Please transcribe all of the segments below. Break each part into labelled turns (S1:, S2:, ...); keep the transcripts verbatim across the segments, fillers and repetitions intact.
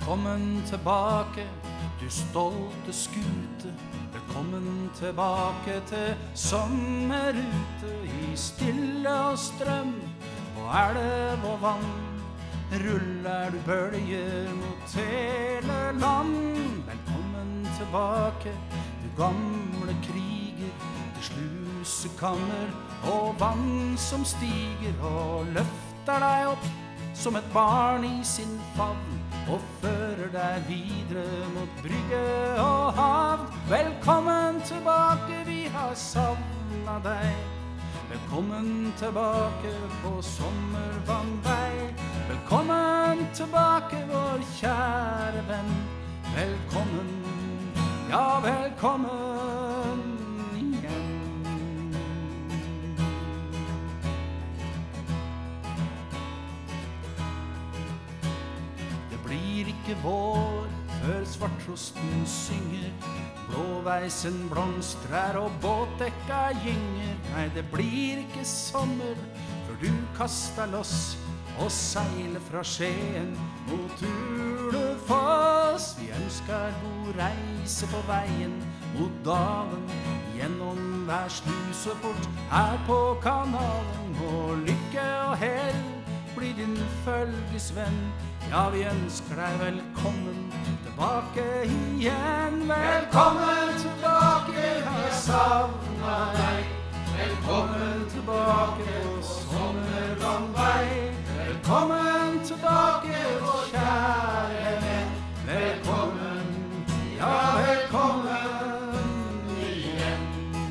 S1: Velkommen tilbake, du stolte skute. Velkommen tilbake til sommerute. I stille og strøm, på elv og vann, ruller du bølger mot hele land. Velkommen tilbake, du gamle kriger, til slusekammer og vann som stiger og løfter deg opp som et barn i sin favn og fører deg videre mot brygge og hav. Velkommen tilbake, vi har savnet deg. Velkommen tilbake på sommervannvei. Velkommen tilbake, vår kjære venn. Velkommen, ja, velkommen igjen. Det blir ikke vår før svartrosten synger, blåveisen blomstrer og båtdekka gynger. Nei, det blir ikke sommer før du kaster loss og seiler fra Skien mot Ulefoss. Vi ønsker god reise på veien mot dalen, gjennom hver sluseport her på kanalen. Og lykke og hell blir din følgesvenn. Ja, vi ønsker deg velkommen tilbake igjen. Velkommen tilbake, jeg har savnet deg. Velkommen tilbake på sommervannvei. Velkommen tilbake, vår kjære venn. Velkommen, ja, velkommen igjen.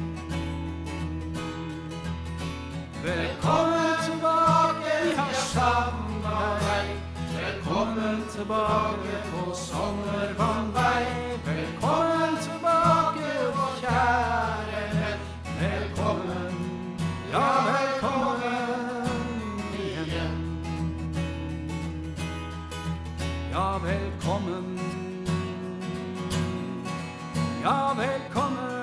S1: Velkommen tilbake, vi har savnet deg. Velkommen tilbake på sommervannvei. Velkommen tilbake, vår kjære venn. Velkommen, ja, velkommen igjen. Ja, velkommen. Ja, velkommen.